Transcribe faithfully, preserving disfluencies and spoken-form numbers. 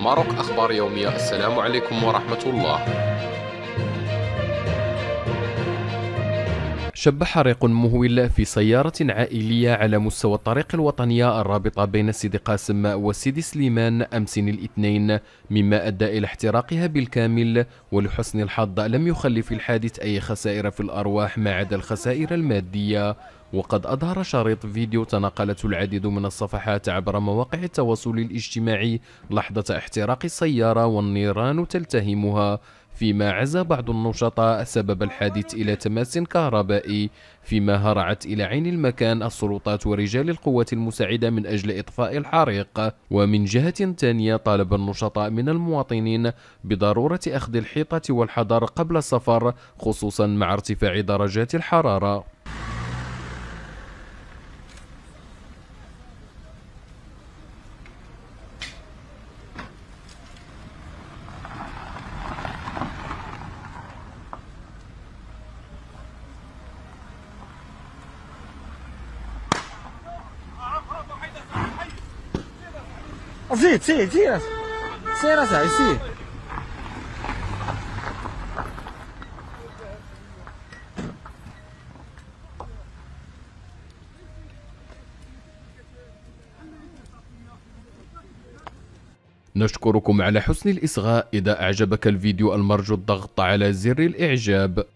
ماروك أخبار يومية. السلام عليكم ورحمة الله. شب حريق مهول في سيارة عائلية على مستوى الطريق الوطنية الرابطة بين سيدي قاسم وسيدي سليمان أمس الاثنين، مما أدى إلى احتراقها بالكامل. ولحسن الحظ لم يخلف الحادث أي خسائر في الأرواح ما عدا الخسائر المادية. وقد أظهر شريط فيديو تناقلته العديد من الصفحات عبر مواقع التواصل الاجتماعي لحظة احتراق السيارة والنيران تلتهمها، فيما عزى بعض النشطاء سبب الحادث إلى تماس كهربائي، فيما هرعت إلى عين المكان السلطات ورجال القوات المساعدة من أجل إطفاء الحريق. ومن جهة ثانية طالب النشطاء من المواطنين بضرورة أخذ الحيطة والحذر قبل السفر، خصوصا مع ارتفاع درجات الحرارة. زيد سير سير سير اسعد سير. نشكركم على حسن الإصغاء. إذا أعجبك الفيديو المرجو الضغط على زر الإعجاب.